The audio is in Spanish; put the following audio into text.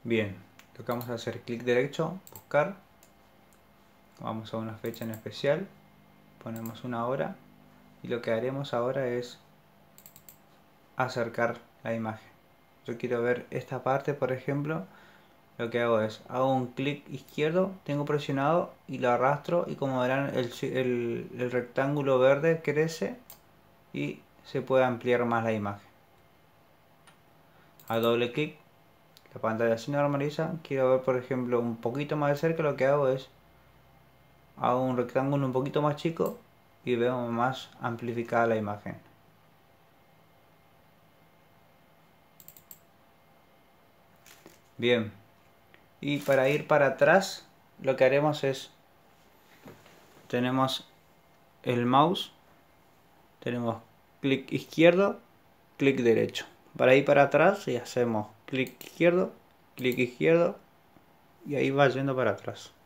Bien, lo que vamos a hacer, clic derecho, buscar, vamos a una fecha en especial, ponemos una hora y lo que haremos ahora es acercar la imagen. Yo quiero ver esta parte, por ejemplo. Lo que hago es, hago un clic izquierdo, tengo presionado y lo arrastro y como verán el rectángulo verde crece y se puede ampliar más la imagen. A doble clic, la pantalla se normaliza. Quiero ver por ejemplo un poquito más de cerca, lo que hago es, hago un rectángulo un poquito más chico y veo más amplificada la imagen. Bien, y para ir para atrás lo que haremos es, tenemos el mouse, tenemos clic izquierdo, clic derecho. Para ir para atrás y hacemos clic izquierdo y ahí va yendo para atrás.